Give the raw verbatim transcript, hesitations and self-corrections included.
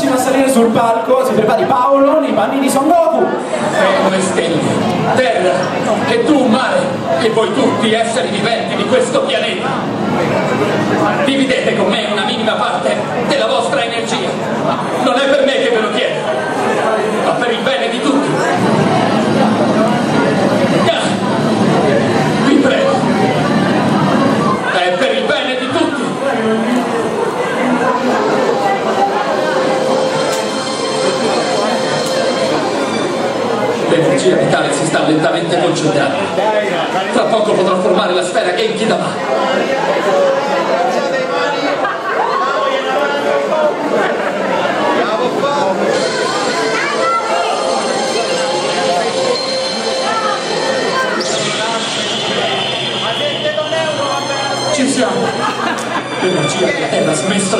prossimo a salire sul palco si prepari Paolo nei panni di Son Goku. Come stelle, terra, e tu mare, e voi tutti esseri viventi di questo pianeta. Dividete con me una minima parte della vostra energia. Non è per me che ve lo chiedo, ma per il bene di tutti. Ah, vi prego, è per il bene di tutti. L'energia vitale si sta lentamente concentrando. Tra poco potrò formare la sfera Genki Dama. Ci siamo. L'energia della terra ha smesso